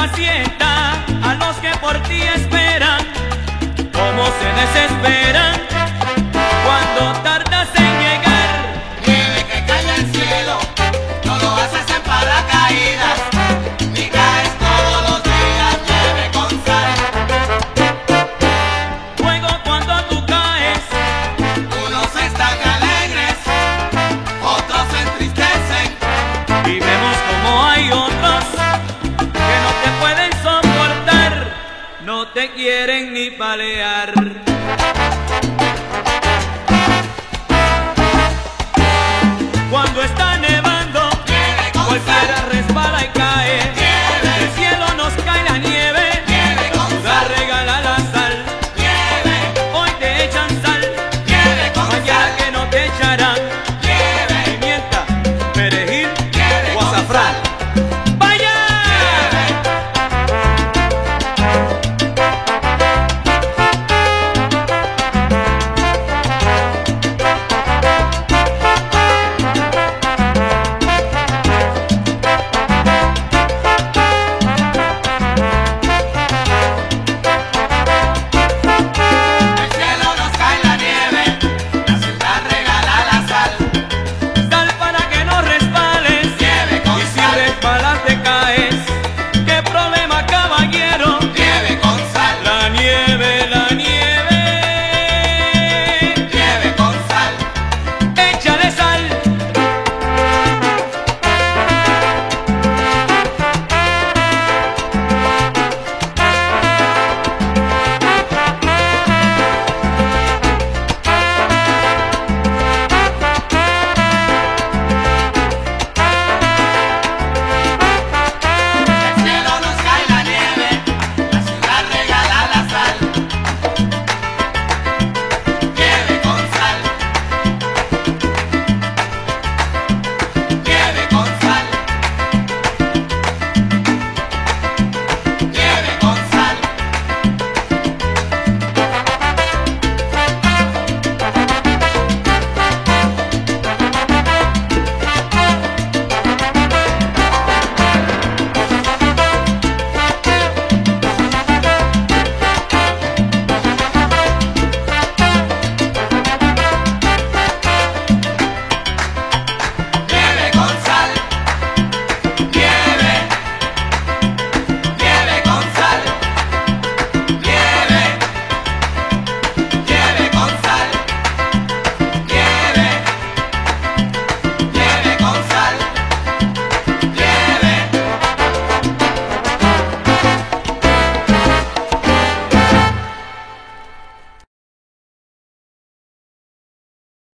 impacienta a los que por ti esperan, cómo se desesperan cuando tardas en llegar. Nieve que cae del cielo, no lo haces en paracaídas, ni caes todos los días, nieve con sal. Luego cuando tú caes, Unos están alegres, otros se entristecen. y vemos como hay otros que no te pueden soportar, no te quieren ni palear.